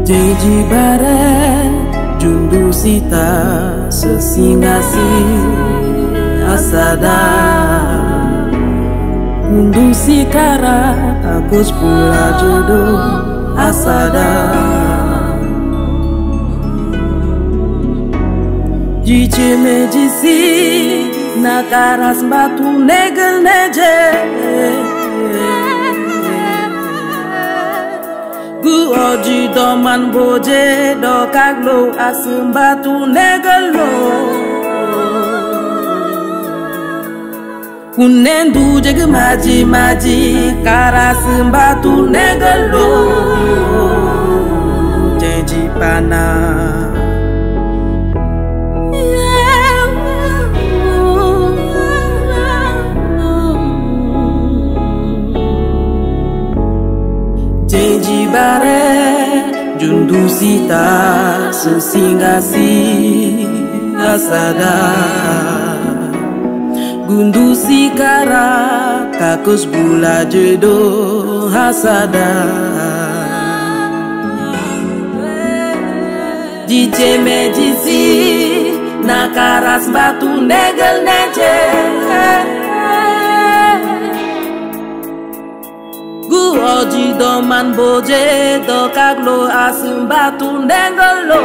Janji bare jundu sita sesingasi asada undu sikara kakus pula jodoh asada Jice medisi nakaras batu negel neje Gu oji doman boje do kaglo asem batu negelo Kunendu jege maji maji karas batu negelo Janji pana Janji bare jundu sita sesingasi asada gundu sikara kakus bula jodoh hasada Jice medisi nakaras batu negel neje Gu oji doman boje do kaglo asem batu negelo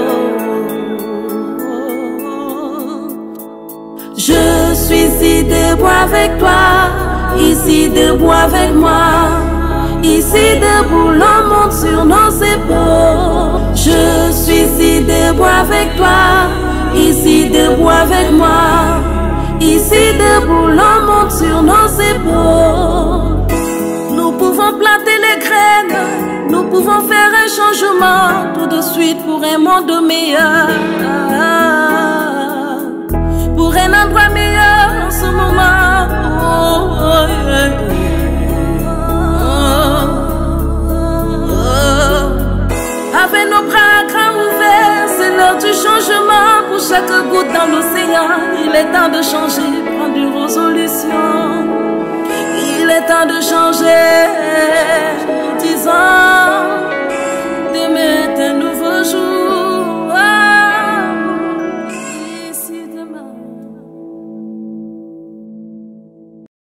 Je suis ici debout avec toi, ici debout avec moi, ici debout le monde sur nos épaules. Je suis ici debout avec toi, ici debout avec moi, ici debout le monde sur nos épaules. Nous pouvons planter les graines, nous pouvons faire un changement tout de suite pour un monde meilleur. Pour un endroit meilleur en ce moment. Avec nos bras grands ouverts, c'est l'heure du changement. Pour chaque goutte dans l'océan, il est temps de changer, prendre une résolution. Il est temps de changer, disons.